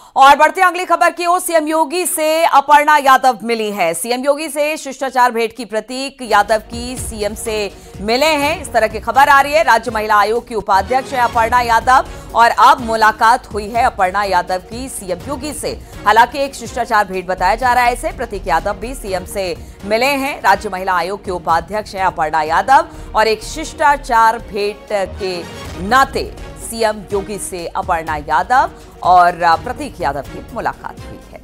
और बढ़ते अगली खबर की ओर, सीएम योगी से अपर्णा यादव मिली है। सीएम योगी से शिष्टाचार भेंट की प्रतीक यादव की सीएम से मिले हैं, इस तरह की खबर आ रही है। राज्य महिला आयोग की उपाध्यक्ष है अपर्णा यादव और अब मुलाकात हुई है अपर्णा यादव की सीएम योगी से। हालांकि एक शिष्टाचार भेंट बताया जा रहा है इसे। प्रतीक यादव भी सीएम से मिले हैं। राज्य महिला आयोग के उपाध्यक्ष है अपर्णा यादव और एक शिष्टाचार भेंट के नाते सीएम योगी से अपर्णा यादव और प्रतीक यादव की मुलाकात हुई है।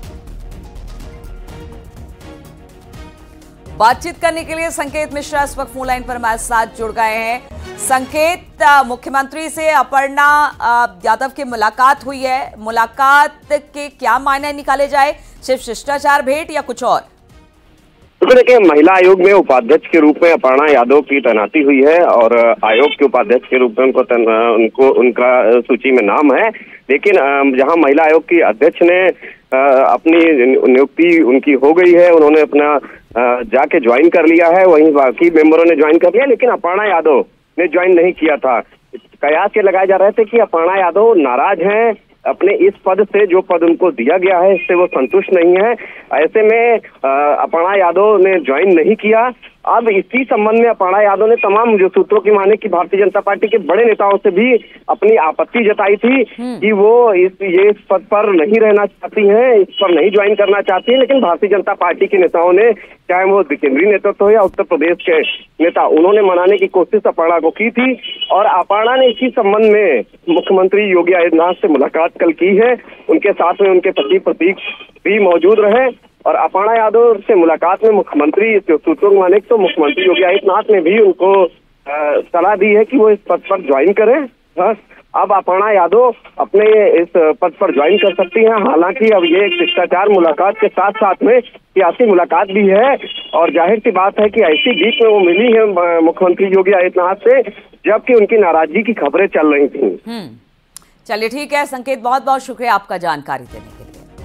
बातचीत करने के लिए संकेत मिश्रा इस वक्त फोन लाइन पर हमारे साथ जुड़ गए हैं। संकेत, मुख्यमंत्री से अपर्णा यादव की मुलाकात हुई है। मुलाकात के क्या मायने निकाले जाए, सिर्फ शिष्टाचार भेंट या कुछ और? तो देखिए, महिला आयोग में उपाध्यक्ष के रूप में अपर्णा यादव की तैनाती हुई है और आयोग के उपाध्यक्ष के रूप में उनका सूची में नाम है। लेकिन जहां महिला आयोग की अध्यक्ष ने अपनी नियुक्ति उनकी हो गई है, उन्होंने अपना जाके ज्वाइन कर लिया है, वहीं बाकी मेंबरों ने ज्वाइन कर लिया, लेकिन अपर्णा यादव ने ज्वाइन नहीं किया था। कयास ये लगाए जा रहे थे कि अपर्णा यादव नाराज हैं अपने इस पद से, जो पद उनको दिया गया है इससे वो संतुष्ट नहीं है। ऐसे में अपर्णा यादव ने ज्वाइन नहीं किया। अब इसी संबंध में अपर्णा यादव ने तमाम जो सूत्रों की माने कि भारतीय जनता पार्टी के बड़े नेताओं से भी अपनी आपत्ति जताई थी कि वो इस पद पर नहीं रहना चाहती हैं, इस पर नहीं ज्वाइन करना चाहती हैं। लेकिन भारतीय जनता पार्टी के नेताओं ने, चाहे वो केंद्रीय नेतृत्व हो या उत्तर प्रदेश के नेता, उन्होंने मनाने की कोशिश अपर्णा को की थी। और अपर्णा ने इसी संबंध में मुख्यमंत्री योगी आदित्यनाथ से मुलाकात कल की है। उनके साथ में उनके पति प्रतीक भी मौजूद रहे और अपर्णा यादव से मुलाकात में मुख्यमंत्री सूत्रों को माने तो मुख्यमंत्री योगी आदित्यनाथ ने भी उनको सलाह दी है कि वो इस पद पर ज्वाइन करें। बस अब अपर्णा यादव अपने इस पद पर ज्वाइन कर सकती हैं। हालांकि अब ये एक शिष्टाचार मुलाकात के साथ साथ में सियासी मुलाकात भी है और जाहिर सी बात है कि ऐसी बीच में वो मिली है मुख्यमंत्री योगी आदित्यनाथ से जबकि उनकी नाराजगी की खबरें चल रही थी। चलिए ठीक है संकेत, बहुत बहुत शुक्रिया आपका जानकारी देने के लिए।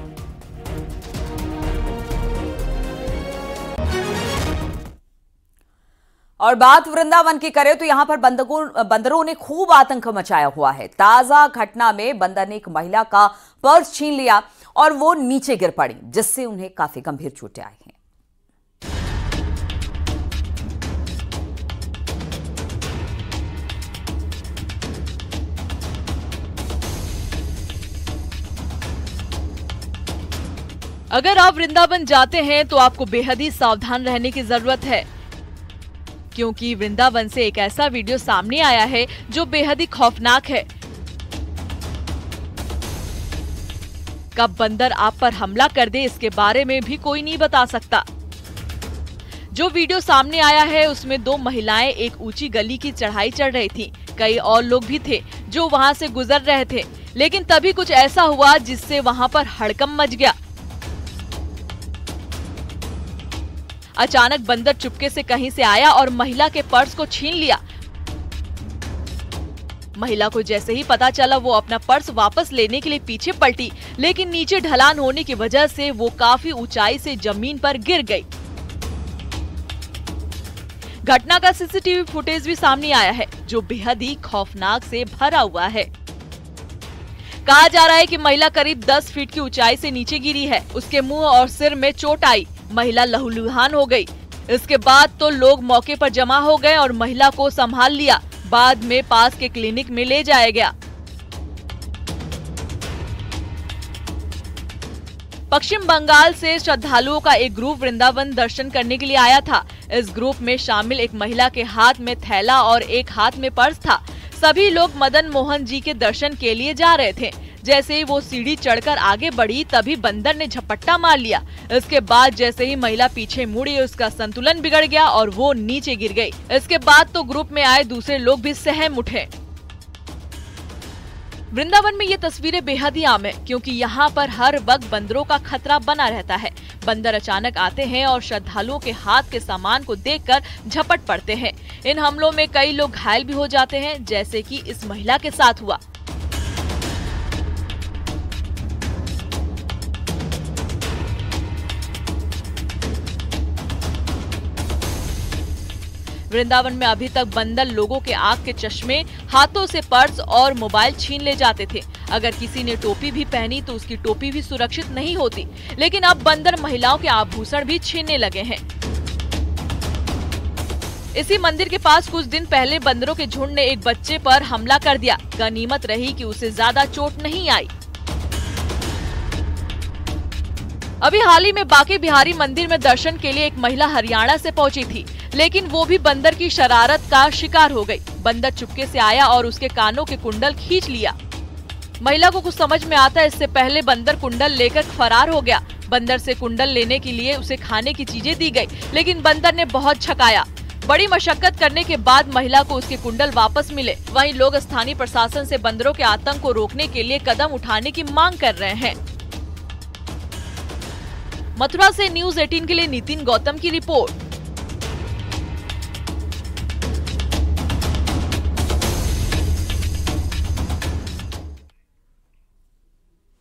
और बात वृंदावन की करें तो यहां पर बंदरों ने खूब आतंक मचाया हुआ है। ताजा घटना में बंदर ने एक महिला का पर्स छीन लिया और वो नीचे गिर पड़ी, जिससे उन्हें काफी गंभीर चोटें आई हैं। अगर आप वृंदावन जाते हैं तो आपको बेहद ही सावधान रहने की जरूरत है, क्योंकि वृंदावन से एक ऐसा वीडियो सामने आया है जो बेहद ही खौफनाक है। कब बंदर आप पर हमला कर दे इसके बारे में भी कोई नहीं बता सकता। जो वीडियो सामने आया है उसमें दो महिलाएं एक ऊंची गली की चढ़ाई चढ़ रही थीं। कई और लोग भी थे जो वहां से गुजर रहे थे, लेकिन तभी कुछ ऐसा हुआ जिससे वहां पर हड़कंप मच गया। अचानक बंदर चुपके से कहीं से आया और महिला के पर्स को छीन लिया। महिला को जैसे ही पता चला वो अपना पर्स वापस लेने के लिए पीछे पलटी, लेकिन नीचे ढलान होने की वजह से वो काफी ऊंचाई से जमीन पर गिर गई। घटना का सीसीटीवी फुटेज भी सामने आया है जो बेहद ही खौफनाक से भरा हुआ है। कहा जा रहा है कि महिला करीब 10 फीट की ऊंचाई से नीचे गिरी है। उसके मुंह और सिर में चोट आई। महिला लहूलुहान हो गई। इसके बाद तो लोग मौके पर जमा हो गए और महिला को संभाल लिया। बाद में पास के क्लिनिक में ले जाया गया। पश्चिम बंगाल से श्रद्धालुओं का एक ग्रुप वृंदावन दर्शन करने के लिए आया था। इस ग्रुप में शामिल एक महिला के हाथ में थैला और एक हाथ में पर्स था। सभी लोग मदन मोहन जी के दर्शन के लिए जा रहे थे। जैसे ही वो सीढ़ी चढ़कर आगे बढ़ी तभी बंदर ने झपट्टा मार लिया। इसके बाद जैसे ही महिला पीछे मुड़ी उसका संतुलन बिगड़ गया और वो नीचे गिर गई। इसके बाद तो ग्रुप में आए दूसरे लोग भी सहम उठे। वृंदावन में ये तस्वीरें बेहद ही आम है, क्योंकि यहाँ पर हर वक्त बंदरों का खतरा बना रहता है। बंदर अचानक आते हैं और श्रद्धालुओं के हाथ के सामान को देखकर झपट पड़ते हैं। इन हमलों में कई लोग घायल भी हो जाते हैं, जैसे कि इस महिला के साथ हुआ। वृंदावन में अभी तक बंदर लोगों के आंख के चश्मे, हाथों से पर्स और मोबाइल छीन ले जाते थे। अगर किसी ने टोपी भी पहनी तो उसकी टोपी भी सुरक्षित नहीं होती। लेकिन अब बंदर महिलाओं के आभूषण भी छीनने लगे हैं। इसी मंदिर के पास कुछ दिन पहले बंदरों के झुंड ने एक बच्चे पर हमला कर दिया। गनीमत रही कि उसे ज्यादा चोट नहीं आई। अभी हाल ही में बांके बिहारी मंदिर में दर्शन के लिए एक महिला हरियाणा से पहुंची थी, लेकिन वो भी बंदर की शरारत का शिकार हो गई। बंदर चुपके से आया और उसके कानों के कुंडल खींच लिया। महिला को कुछ समझ में आता है, इससे पहले बंदर कुंडल लेकर फरार हो गया। बंदर से कुंडल लेने के लिए उसे खाने की चीजें दी गई, लेकिन बंदर ने बहुत छकाया। बड़ी मशक्कत करने के बाद महिला को उसके कुंडल वापस मिले। वहीं लोग स्थानीय प्रशासन से बंदरों के आतंक को रोकने के लिए कदम उठाने की मांग कर रहे हैं। मथुरा से न्यूज़ 18 के लिए नितिन गौतम की रिपोर्ट।